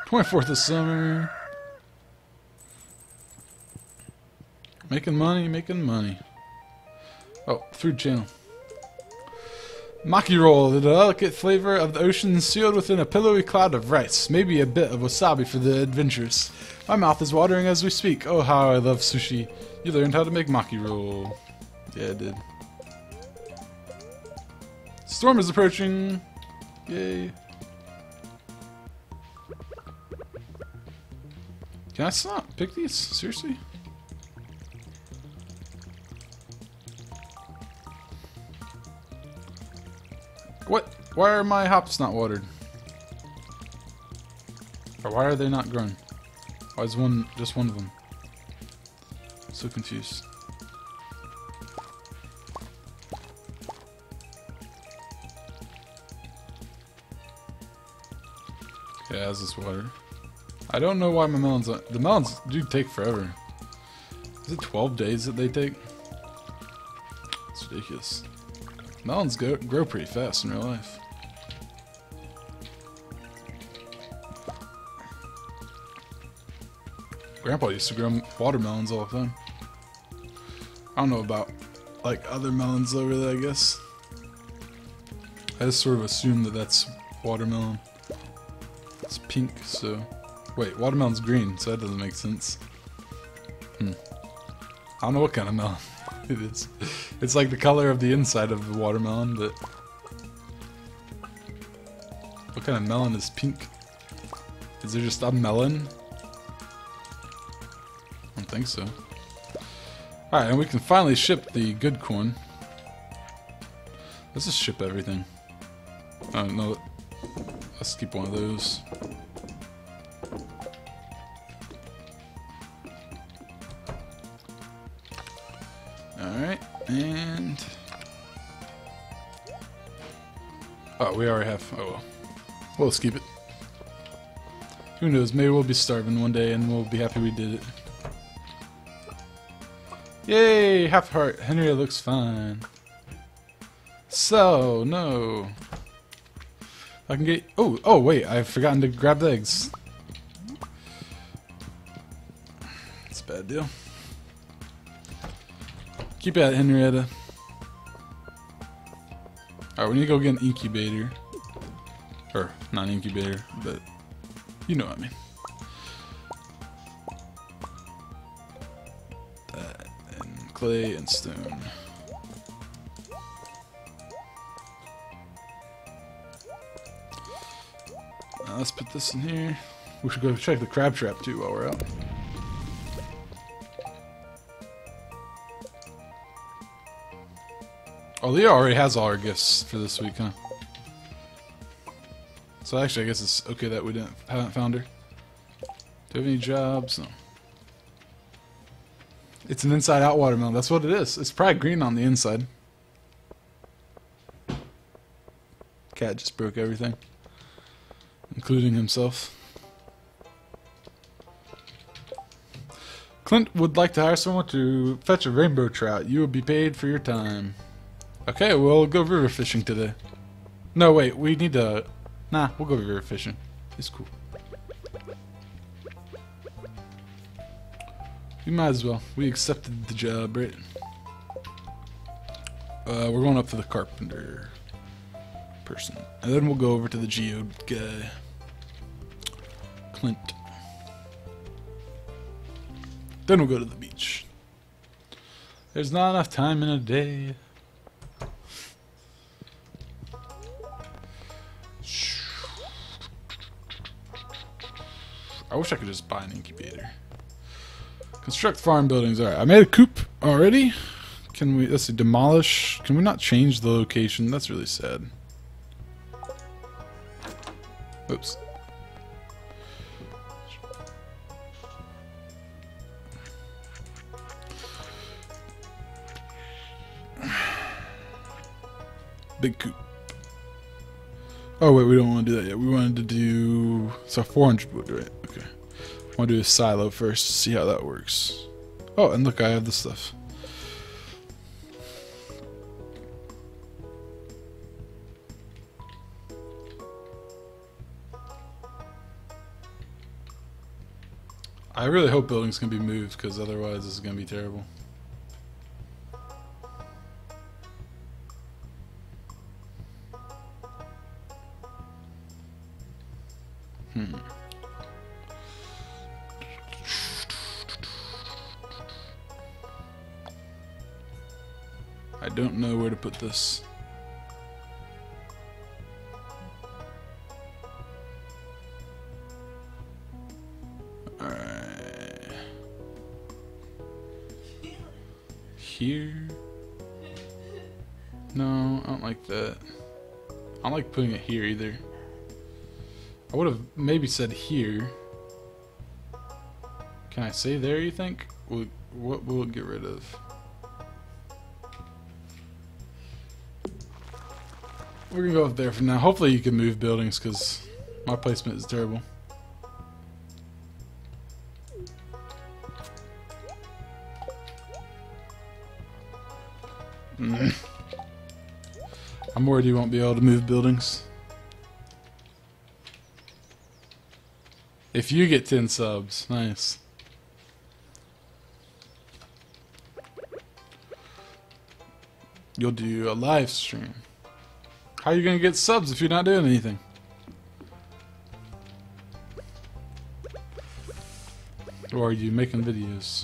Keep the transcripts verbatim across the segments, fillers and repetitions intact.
twenty-fourth of summer. Making money, making money. Oh, food channel. Maki roll, the delicate flavor of the ocean sealed within a pillowy cloud of rice. Maybe a bit of wasabi for the adventurous. My mouth is watering as we speak. Oh, how I love sushi. You learned how to make maki roll. Yeah, I did. Storm is approaching. Yay. Can I not pick these? Seriously? What? Why are my hops not watered? Or why are they not grown? Why is one just one of them? I'm so confused. Okay, how's this water? I don't know why my melons... The melons do take forever. Is it twelve days that they take? It's ridiculous. Melons go, grow pretty fast in real life. Grandpa used to grow watermelons all the time. I don't know about like other melons over there, I guess. I just sort of assume that that's watermelon. It's pink, so... Wait, watermelon's green, so that doesn't make sense. Hmm. I don't know what kind of melon it is. It's like the color of the inside of the watermelon, but... What kind of melon is pink? Is there just a melon? I don't think so. Alright, and we can finally ship the good corn. Let's just ship everything. Oh, no. Let's keep one of those. Alright, and... Oh, we already have... Oh well. Well, let's keep it. Who knows, maybe we'll be starving one day and we'll be happy we did it. Yay! Half heart. Henry looks fine. So, no. I can get... Oh, oh wait, I've forgotten to grab the eggs. It's a bad deal. Keep at it, Henrietta. Alright, we need to go get an incubator. Or, not an incubator, but you know what I mean. That, and clay and stone. Now let's put this in here. We should go check the crab trap too while we're out. Oh, Leah already has all our gifts for this week, huh? So actually, I guess it's okay that we didn't haven't found her. Do you have any jobs? No. It's an inside-out watermelon. That's what it is. It's probably green on the inside. Cat just broke everything, including himself. Clint would like to hire someone to fetch a rainbow trout. You will be paid for your time. Okay, we'll go river fishing today. No, wait, we need to... Nah, we'll go river fishing. It's cool. We might as well. We accepted the job, right? Uh, we're going up to the carpenter person. And then we'll go over to the geode guy. Clint. Then we'll go to the beach. There's not enough time in a day. I wish I could just buy an incubator. Construct farm buildings. Alright, I made a coop already. Can we, let's see, demolish. Can we not change the location? That's really sad. Oops. Big coop. Oh wait, we don't want to do that yet. We wanted to do... So four hundred wood, right? Okay. I want to do a silo first to see how that works. Oh, and look, I have the stuff. I really hope buildings can be moved, because otherwise this is going to be terrible. Hmm. I don't know where to put this. Alright. Here? No, I don't like that. I don't like putting it here either. I would have maybe said here. Can I say there, you think? Will, what will it get rid of? We're gonna go up there for now. Hopefully you can move buildings, because my placement is terrible. Mm. I'm worried you won't be able to move buildings. If you get ten subs, nice. You'll do a live stream. How are you gonna get subs if you're not doing anything? Or are you making videos?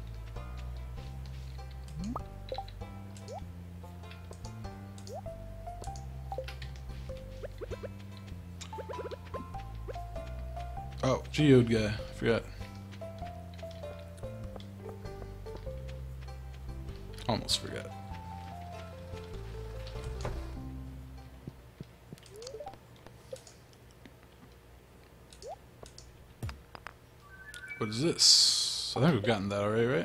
Oh, Geode guy, I forgot. Almost forgot. What is this? I think we've gotten that already, right?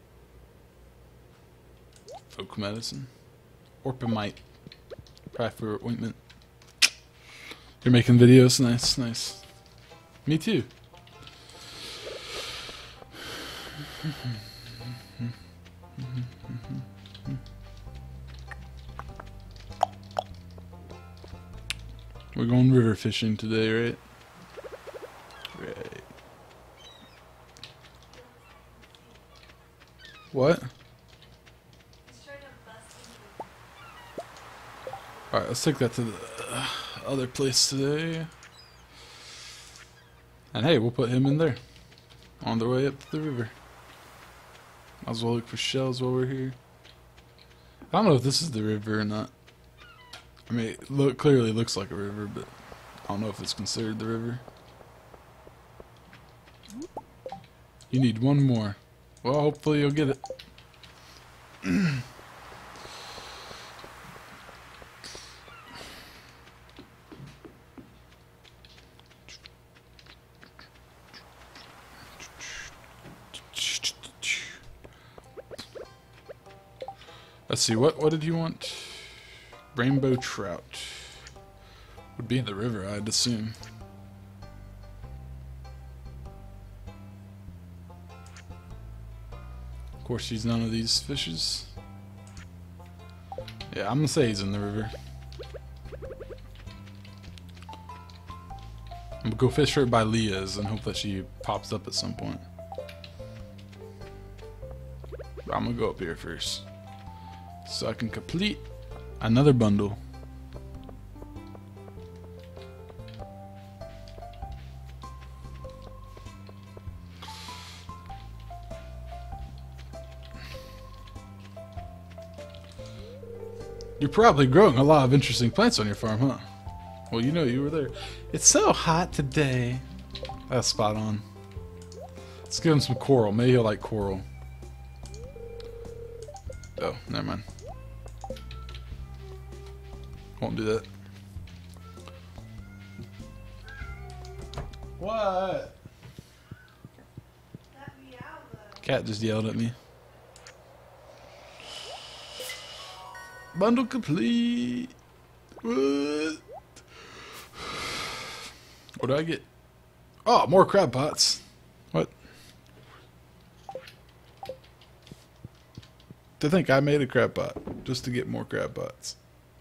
Folk medicine. Orpimite. Cry for ointment. You're making videos? Nice, nice. Me too. We're going river fishing today, right? Right. What? Alright, let's take that to the uh, other place today. And hey, we'll put him in there. On the way up to the river. Might as well look for shells while we're here. I don't know if this is the river or not. I mean, it look, clearly looks like a river, but I don't know if it's considered the river. You need one more. Well, hopefully you'll get it. Let's see, what what did you want? Rainbow trout. Would be in the river, I'd assume. Of course, he's none of these fishes. Yeah, I'm gonna say he's in the river. I'm gonna go fish her by Leah's and hope that she pops up at some point. But I'm gonna go up here first, so I can complete another bundle. You're probably growing a lot of interesting plants on your farm, huh? Well, you know you were there. It's so hot today. That's spot on. Let's give him some coral. Maybe he'll like coral. Oh, never mind. Won't do that. What? Cat just yelled at me. Bundle complete. What? What do I get? Oh, more crab pots. What? To think I made a crab pot just to get more crab pots.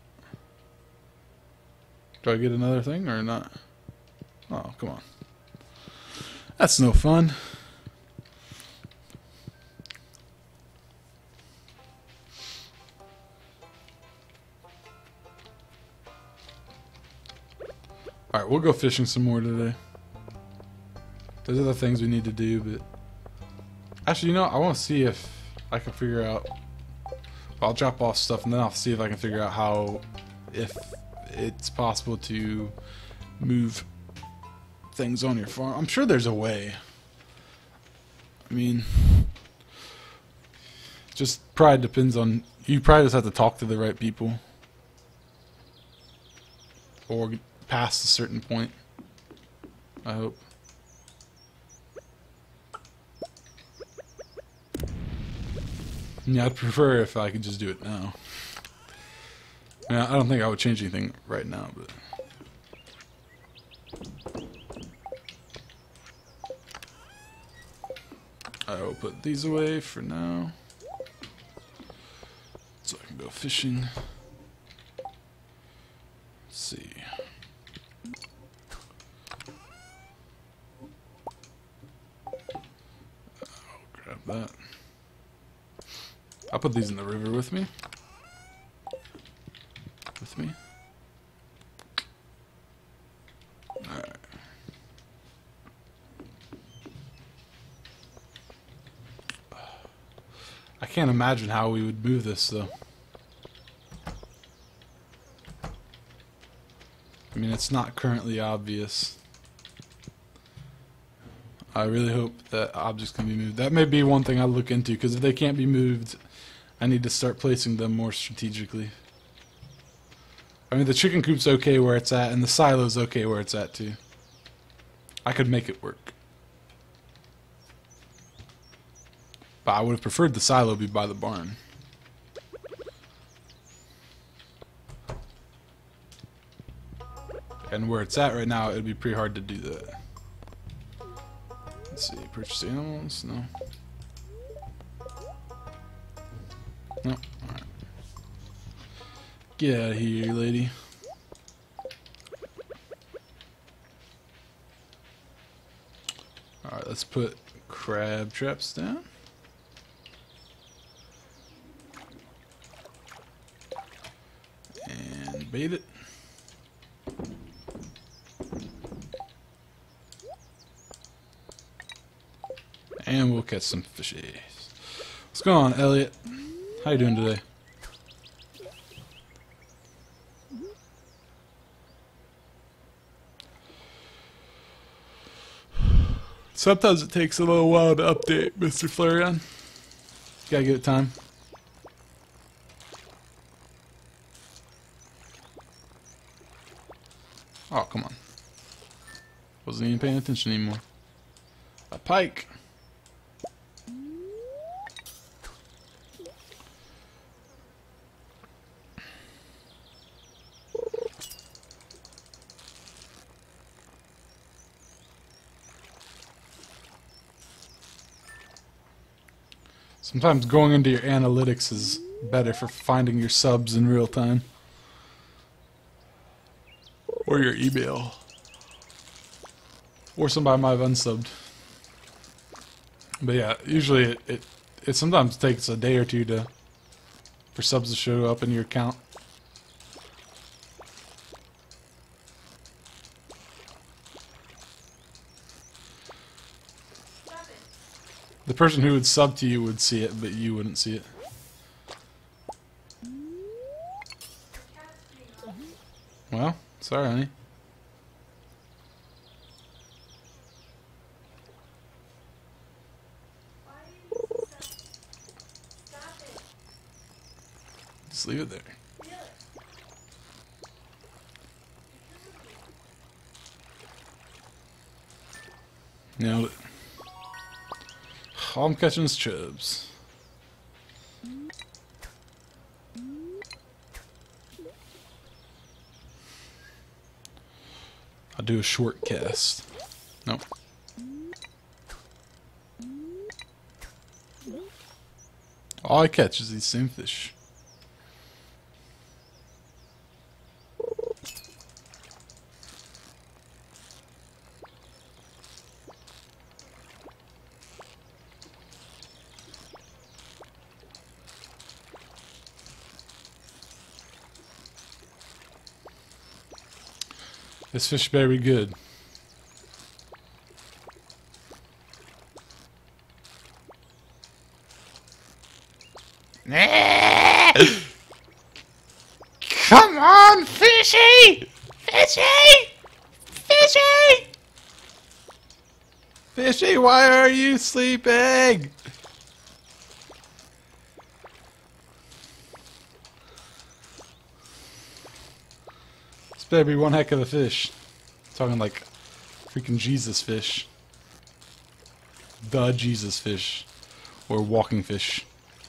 Do I get another thing or not? Oh, come on. That's no fun. Alright, we'll go fishing some more today. There's other things we need to do, but... Actually, you know, I want to see if I can figure out... I'll drop off stuff and then I'll see if I can figure out how... If it's possible to move things on your farm. I'm sure there's a way. I mean... Just probably depends on... You probably just have to talk to the right people. Or past a certain point. I hope. Yeah, I'd prefer if I could just do it now. Yeah, I don't think I would change anything right now, but... I will put these away for now. So I can go fishing. Let's see. I'll grab that. I'll put these in the river with me. With me. Alright. I can't imagine how we would move this though. I mean, it's not currently obvious. I really hope that objects can be moved. That may be one thing I'll look into, because if they can't be moved, I need to start placing them more strategically. I mean, the chicken coop's okay where it's at, and the silo's okay where it's at too. I could make it work. But I would have preferred the silo be by the barn. And where it's at right now, it'd be pretty hard to do that. Let's see, purchase animals? No. No, alright. Get out of here, lady. Alright, let's put crab traps down. And bait it. And we'll catch some fishies. What's going on, Elliot? How you doing today? Sometimes it takes a little while to update, Mister Flareon. Gotta give it time. Oh, come on. Wasn't even paying attention anymore. A pike. Sometimes going into your analytics is better for finding your subs in real time. Or your email. Or somebody might have unsubbed. But yeah, usually it, it, it sometimes takes a day or two to for subs to show up in your account. The person who would sub to you would see it, but you wouldn't see it. Well, sorry, honey. Just leave it there. Nailed it. All I'm catching is chubs. I'll do a short cast. Nope. All I catch is these same fish. This fish better be good. Come on, fishy! Fishy! Fishy! Fishy, why are you sleeping? This better be one heck of a fish. I'm talking like freaking Jesus fish. The Jesus fish. Or walking fish.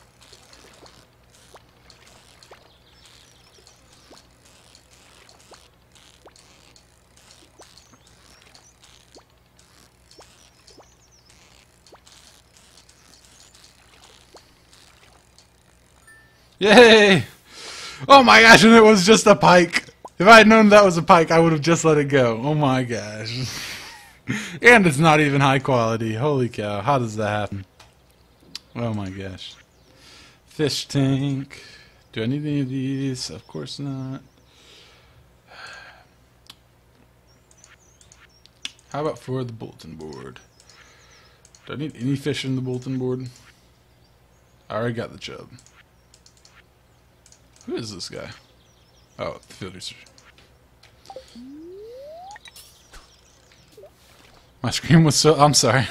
Yay! Oh my gosh, and it was just a pike. If I had known that was a pike, I would have just let it go. Oh my gosh. And it's not even high quality. Holy cow, how does that happen? Oh my gosh. Fish tank. Do I need any of these? Of course not. How about for the bulletin board? Do I need any fish in the bulletin board? I already got the chub. Who is this guy? Oh, the field researcher. My screen was so... I'm sorry.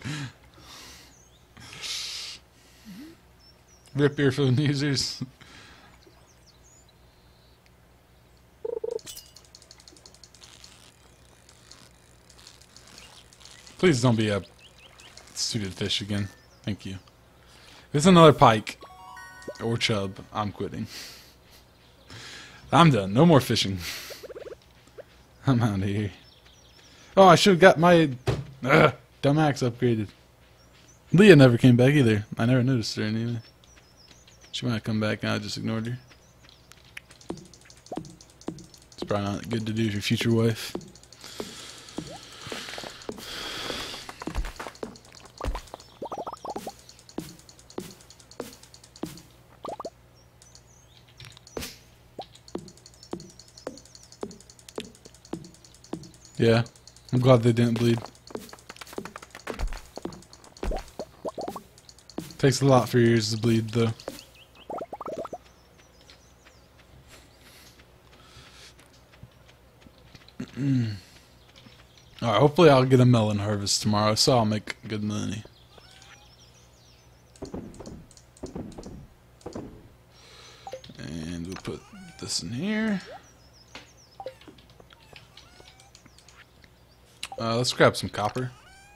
Rip earphone users. Please don't be a suited fish again. Thank you. If it's another pike or chub, I'm quitting. I'm done. No more fishing. I'm out of here. Oh, I should have got my uh, dumb axe upgraded. Leah never came back either. I never noticed her anyway. She might have come back and I just ignored her. It's probably not good to do with your future wife. Yeah, I'm glad they didn't bleed. Takes a lot for your ears to bleed, though. Alright, hopefully I'll get a melon harvest tomorrow, so I'll make good money. And we'll put this in here. Uh, let's grab some copper.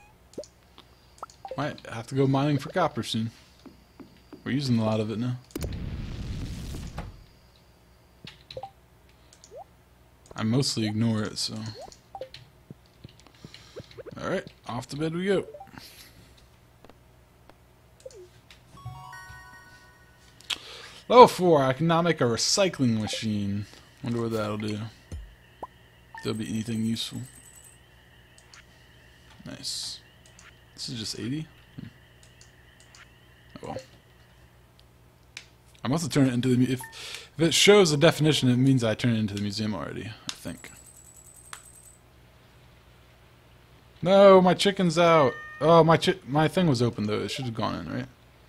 Might have to go mining for copper soon. We're using a lot of it now. I mostly ignore it, so... Alright, off to bed we go. Level four, I can now make a recycling machine. Wonder what that'll do. If there'll be anything useful. Nice. This is just eighty? Hmm. Oh well. I must have turned it into the... If, if it shows a definition, it means I turned it into the museum already, I think. No, my chicken's out. Oh, my chi my thing was open, though. It should have gone in, right?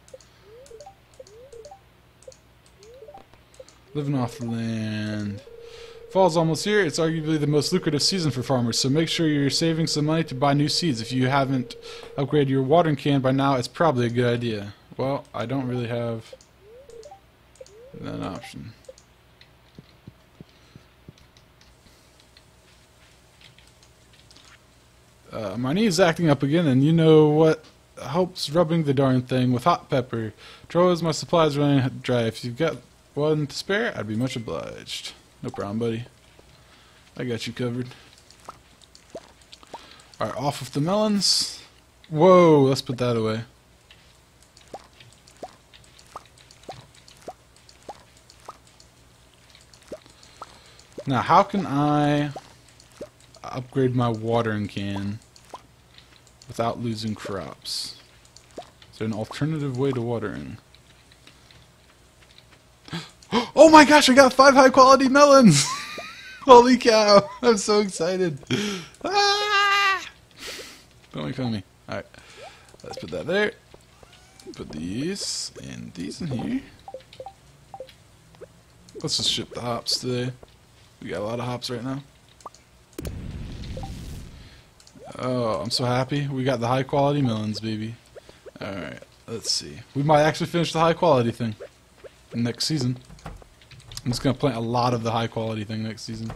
Living off the land. Fall's almost here. It's arguably the most lucrative season for farmers, so make sure you're saving some money to buy new seeds. If you haven't upgraded your watering can by now, it's probably a good idea. Well, I don't really have that option. Uh, my knee is acting up again, and you know what helps rubbing the darn thing with hot pepper. Trouble is my supplies running dry. If you've got one to spare, I'd be much obliged. No problem, buddy. I got you covered. Alright, off with the melons. Whoa, let's put that away. Now, how can I upgrade my watering can without losing crops? Is there an alternative way to watering? Oh my gosh, I got five high quality melons! Holy cow! I'm so excited. Ah! Don't make fun of me. Alright. Let's put that there. Put these and these in here. Let's just ship the hops today. We got a lot of hops right now. Oh, I'm so happy. We got the high quality melons, baby. Alright, let's see. We might actually finish the high quality thing next season. I'm just going to plant a lot of the high quality thing next season.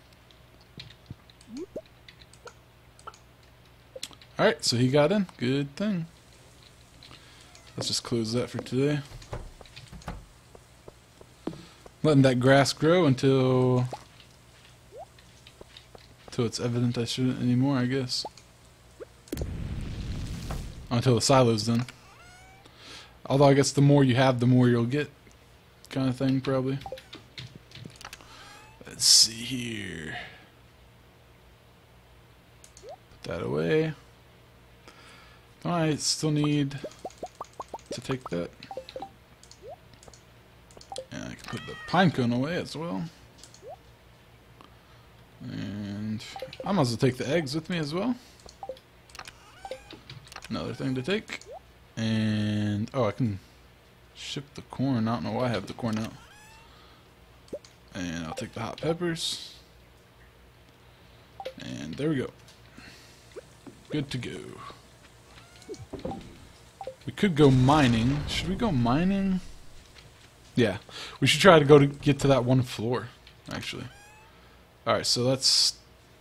Alright, so he got in. Good thing. Let's just close that for today. Letting that grass grow until until it's evident I shouldn't anymore, I guess. Until the silo's done. Although I guess the more you have, the more you'll get, kind of thing, probably. Let's see here. Put that away. I still need to take that. And I can put the pine cone away as well. And I might as well take the eggs with me as well. Another thing to take. And oh, I can ship the corn. I don't know why I have the corn out. And I'll take the hot peppers. And there we go. Good to go. We could go mining. Should we go mining? Yeah. We should try to go to get to that one floor, actually. Alright, so let's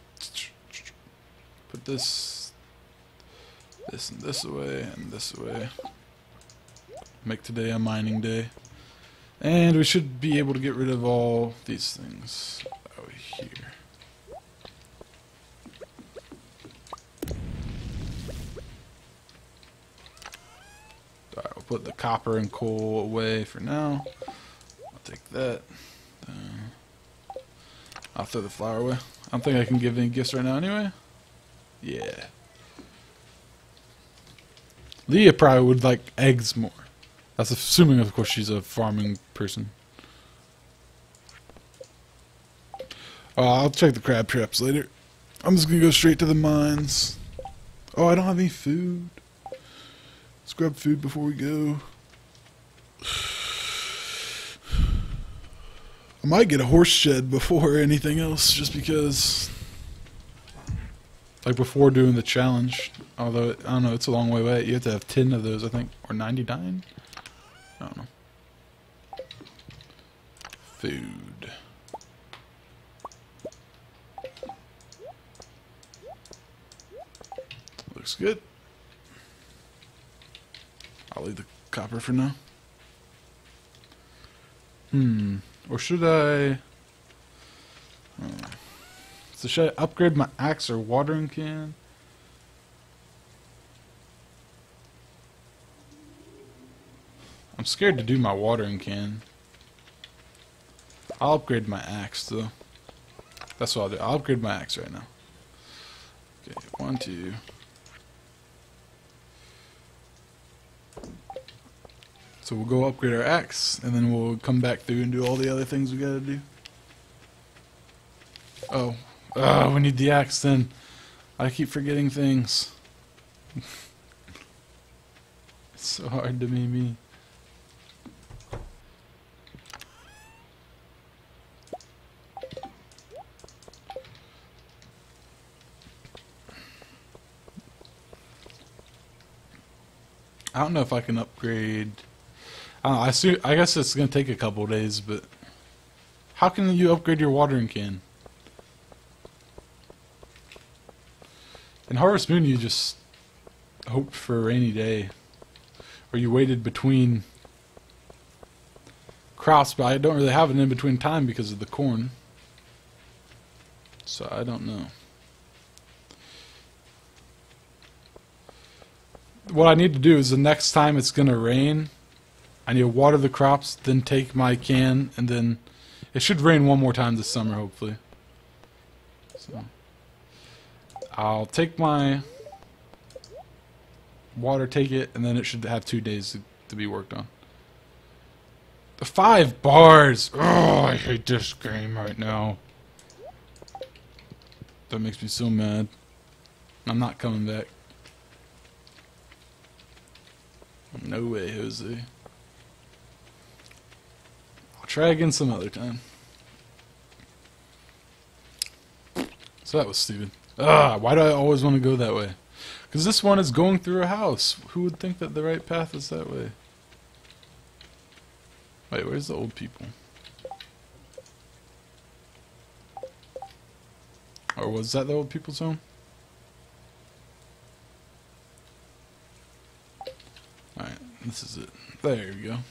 put this this and this away and this away. Make today a mining day. And we should be able to get rid of all these things over here. Alright, we'll put the copper and coal away for now. I'll take that. Uh, I'll throw the flour away. I don't think I can give any gifts right now anyway. Yeah. Leah probably would like eggs more. That's assuming, of course, she's a farming person. Oh, I'll check the crab traps later. I'm just gonna go straight to the mines. Oh, I don't have any food. Let's grab food before we go. I might get a horse shed before anything else, just because, like before doing the challenge. Although, I don't know, it's a long way away. You have to have ten of those, I think, or ninety-nine? I don't know. Food. Looks good. I'll leave the copper for now. Hmm. Or should I... Oh. So should I upgrade my axe or watering can? I'm scared to do my watering can. I'll upgrade my axe though. That's what I'll do. I'll upgrade my axe right now. Okay, one, two. So we'll go upgrade our axe, and then we'll come back through and do all the other things we gotta do. Oh. Oh, we need the axe then. I keep forgetting things. It's so hard to be me. I don't know if I can upgrade... I don't know, I, see, I guess it's going to take a couple days, but... How can you upgrade your watering can? In Harvest Moon, you just hoped for a rainy day. Or you waited between crops, but I don't really have an in-between time because of the corn. So I don't know. What I need to do is the next time it's going to rain, I need to water the crops, then take my can, and then it should rain one more time this summer, hopefully. So I'll take my water, take it, and then it should have two days to, to be worked on. The five bars! Oh, I hate this game right now. That makes me so mad. I'm not coming back. No way, Jose. I'll try again some other time. So that was stupid. Ah, why do I always want to go that way? Because this one is going through a house. Who would think that the right path is that way? Wait, where's the old people? Or was that the old people's home? Alright, this is it. There we go.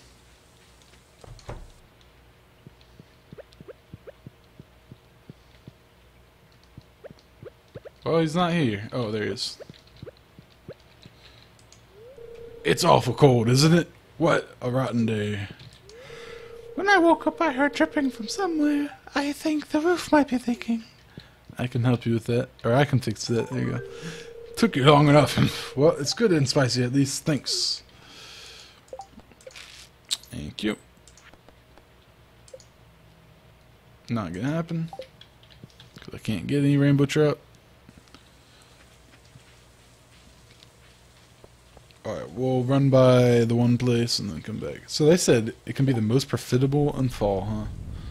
Oh, he's not here. Oh, there he is. It's awful cold, isn't it? What a rotten day. When I woke up, I heard dripping from somewhere. I think the roof might be leaking. I can help you with that. Or I can fix that. There you go. Took you long enough. Well, it's good and spicy at least. Thanks. Thank you. Not gonna happen. Because I can't get any rainbow trout. Alright, we'll run by the one place and then come back. So they said it can be the most profitable in fall, huh?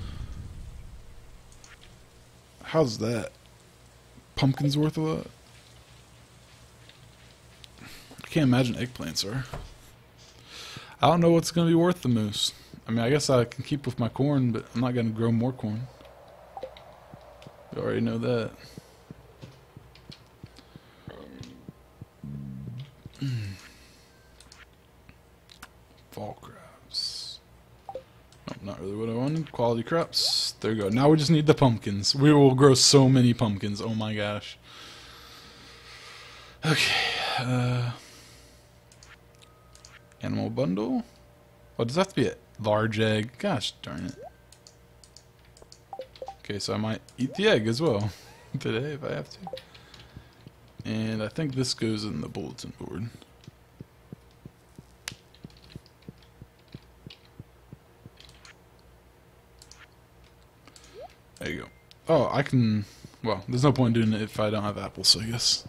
How's that? Pumpkins worth a lot? I can't imagine eggplants are. I don't know what's going to be worth the most. I mean, I guess I can keep with my corn, but I'm not going to grow more corn. You already know that. Fall crops. Oh, not really what I wanted. Quality crops. There you go. Now we just need the pumpkins. We will grow so many pumpkins. Oh my gosh. Okay. Uh, animal bundle. Oh, does that have to be a large egg? Gosh darn it. Okay, so I might eat the egg as well today if I have to. And I think this goes in the bulletin board. There you go. Oh, I can... Well, there's no point in doing it if I don't have apples, so I guess.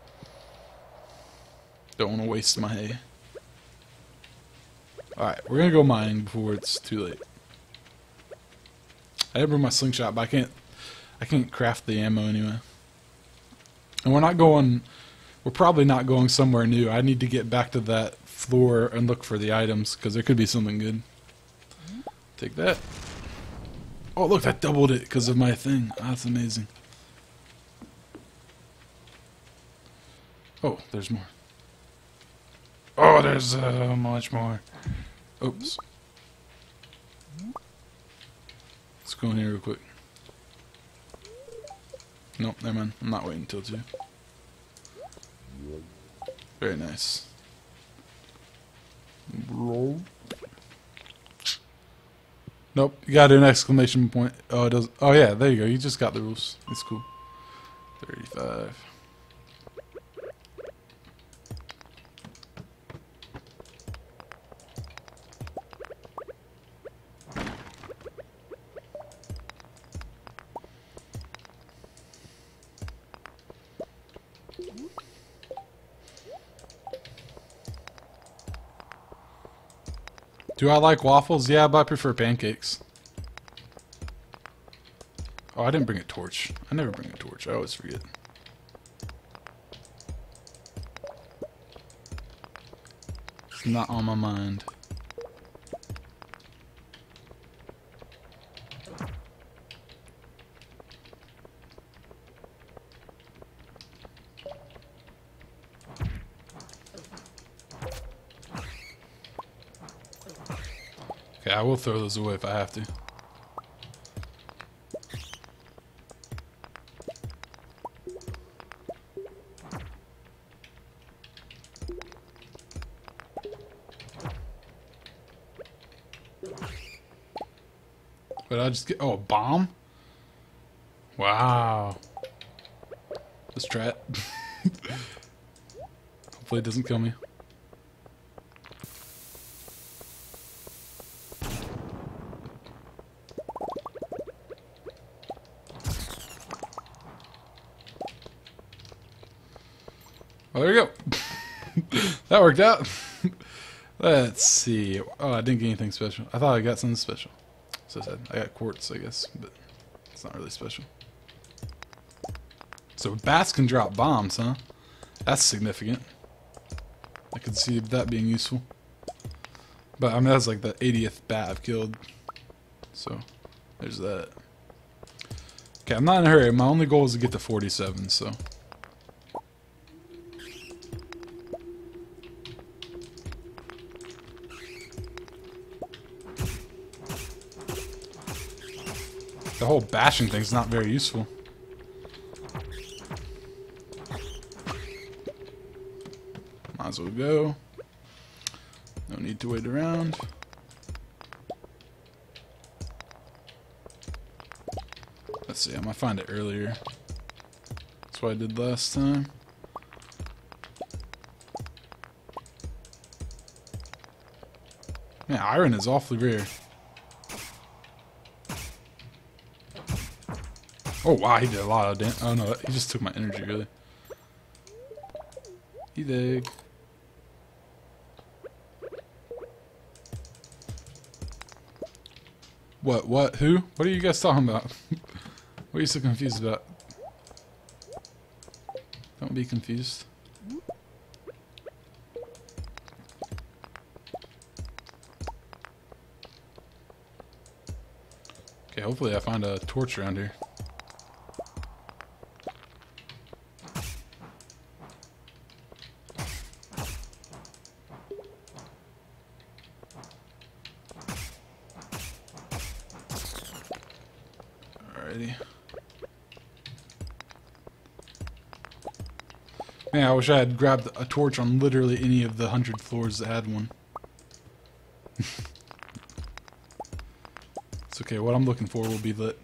Don't want to waste my hay. Alright, we're gonna go mining before it's too late. I did bring my slingshot, but I can't... I can't craft the ammo anyway. And we're not going... We're probably not going somewhere new. I need to get back to that floor and look for the items, because there could be something good. Take that. Oh, look, that doubled it because of my thing. Oh, that's amazing. Oh, there's more. Oh, there's uh, much more. Oops. Let's go in here real quick. Nope, never mind. I'm not waiting until two. Very nice. Bro. Nope, you gotta do an exclamation point. Oh, it does. Oh, yeah, there you go. You just got the rules. It's cool. thirty-five. Do I like waffles? Yeah, but I prefer pancakes. Oh, I didn't bring a torch. I never bring a torch. I always forget. It's not on my mind. Okay, I will throw those away if I have to. But I just get... Oh, a bomb? Wow. Let's try it. Hopefully it doesn't kill me. Well, there you go. That worked out. Let's see. Oh, I didn't get anything special. I thought I got something special. So I said I got quartz, I guess, but it's not really special. So bats can drop bombs, huh? That's significant. I could see that being useful. But I mean, that's like the eightieth bat I've killed. So there's that. Okay, I'm not in a hurry. My only goal is to get to forty-seven, so. The whole bashing thing's not very useful. Might as well go. No need to wait around. Let's see, I might find it earlier. That's what I did last time. Man, iron is awfully rare. Oh wow, he did a lot of damage. Oh no, he just took my energy, really. Eat egg. What, what, who? What are you guys talking about? What are you so confused about? Don't be confused. Okay, hopefully I find a torch around here. Alrighty. Man, I wish I had grabbed a torch on literally any of the hundred floors that had one. It's okay, what I'm looking for will be lit.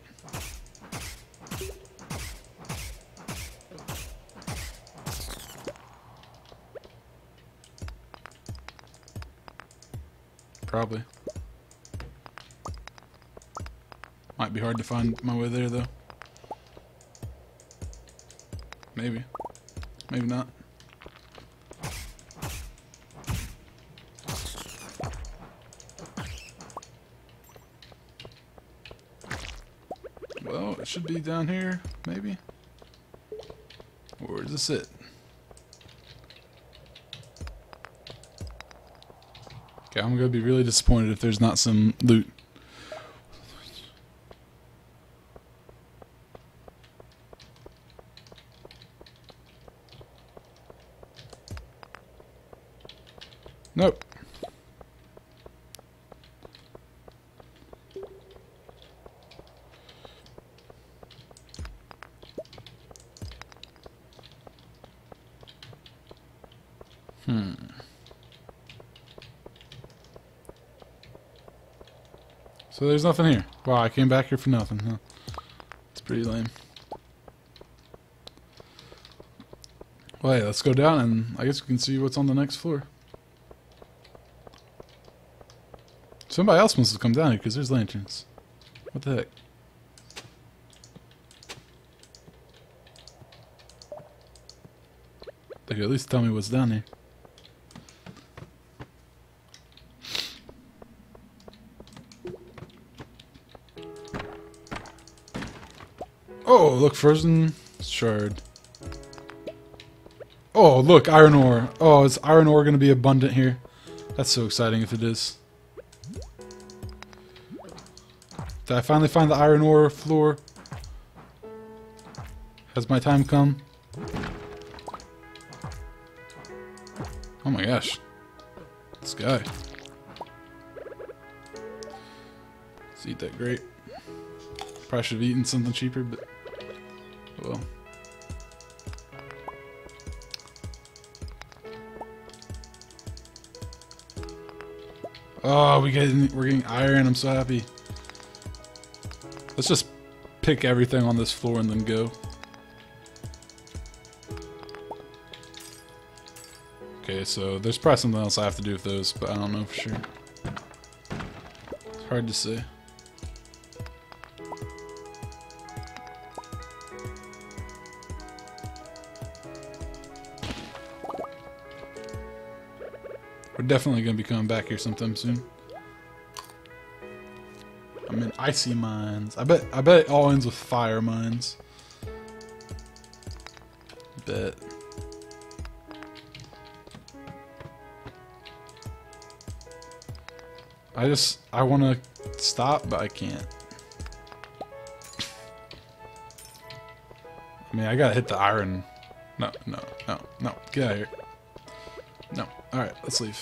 Probably. Might be hard to find my way there, though. Maybe. Maybe not. Well, it should be down here, maybe. Or is this it? Okay, I'm gonna be really disappointed if there's not some loot. Nope. Hmm. So there's nothing here. Wow, I came back here for nothing, huh? It's pretty lame. Well, hey, let's go down and I guess we can see what's on the next floor. Somebody else wants to come down here because there's lanterns. What the heck? They could at least tell me what's down here. Oh, look, frozen shard. Oh, look, iron ore. Oh, is iron ore going to be abundant here? That's so exciting if it is. Did I finally find the iron ore floor? Has my time come? Oh my gosh. This guy. Let's eat that grape. Probably should have eaten something cheaper, but oh well. Oh, we getting we're getting iron. I'm so happy. Let's just pick everything on this floor and then go. Okay, so there's probably something else I have to do with those, but I don't know for sure. It's hard to say. We're definitely going to be coming back here sometime soon. I'm in icy mines. I bet I bet it all ends with fire mines. Bet. I just I want to stop, but I can't. I mean, I gotta hit the iron. No, no, no, no. Get out of here. No. Alright, let's leave.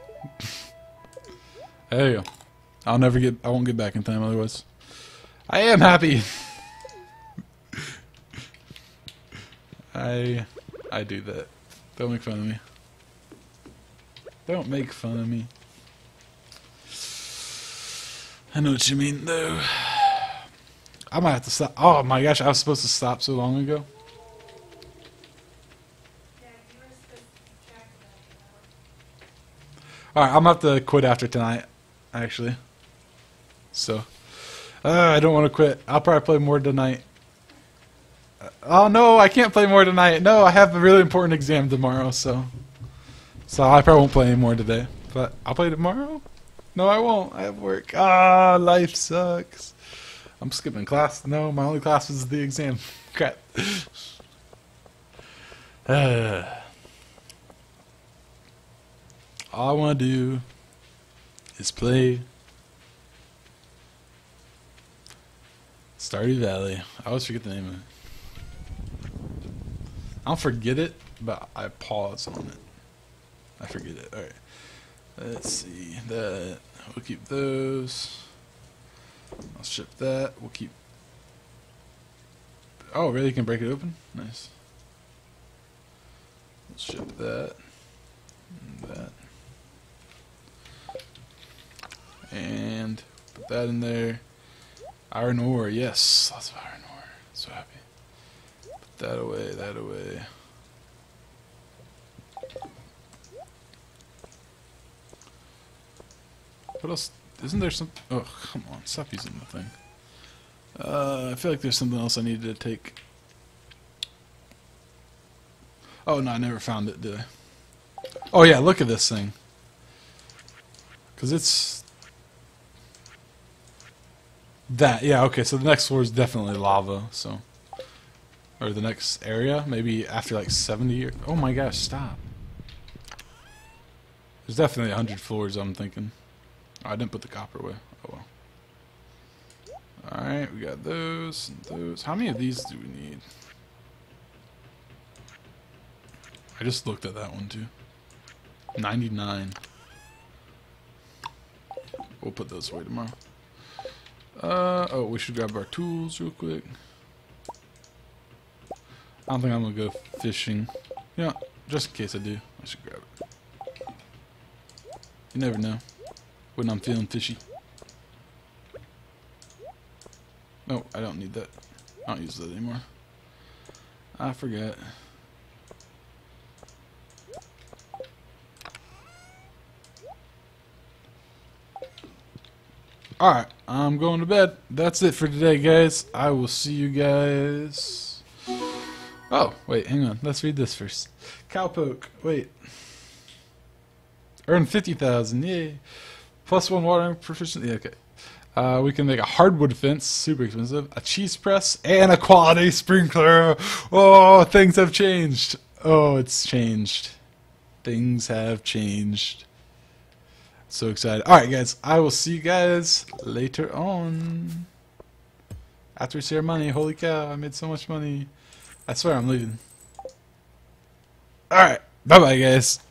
There you go. I'll never get... I won't get back in time otherwise. I am happy! I... I do that. Don't make fun of me. Don't make fun of me. I know what you mean, though. I might have to stop. Oh my gosh, I was supposed to stop so long ago. Alright, I'm going to have to quit after tonight, actually. So, uh, I don't want to quit. I'll probably play more tonight. Uh, oh no, I can't play more tonight. No, I have a really important exam tomorrow, so... So I probably won't play any more today. But I'll play tomorrow? No, I won't. I have work. Ah, life sucks. I'm skipping class. No, my only class is the exam. Crap. Uh, all I want to do is play Stardew Valley. I always forget the name of it. I don't forget it, but I pause on it. I forget it. Alright. Let's see. That. We'll keep those. I'll ship that. We'll keep... Oh, really? You can break it open? Nice. We'll ship that. And that. And put that in there. Iron ore. Yes. Lots of iron ore. So happy. Put that away. That away. What else? Isn't there some... Oh, come on. Stop using the thing. Uh, I feel like there's something else I needed to take. Oh, no, I never found it, did I? Oh, yeah, look at this thing. Because it's... That, yeah, okay, so the next floor is definitely lava, so... Or the next area, maybe after like seventy years. Oh my gosh, stop. There's definitely a hundred floors, I'm thinking. Oh, I didn't put the copper away. Oh well. Alright, we got those and those. How many of these do we need? I just looked at that one too. ninety-nine. We'll put those away tomorrow. Uh, oh, we should grab our tools real quick. I don't think I'm gonna go fishing. Yeah, just in case I do, I should grab it. You never know when I'm feeling fishy. No, I don't need that. I don't use that anymore. I forgot. Alright, I'm going to bed. That's it for today, guys. I will see you guys. Oh, wait, hang on. Let's read this first. Cowpoke. Wait. Earn fifty thousand. Yay. Plus one watering proficiency. Yeah, okay. Uh, we can make a hardwood fence, super expensive, a cheese press, and a quality sprinkler. Oh, things have changed. Oh, it's changed. Things have changed. So excited. Alright, guys. I will see you guys later on. After we see our money. Holy cow, I made so much money. I swear I'm leaving. Alright. Bye-bye, guys.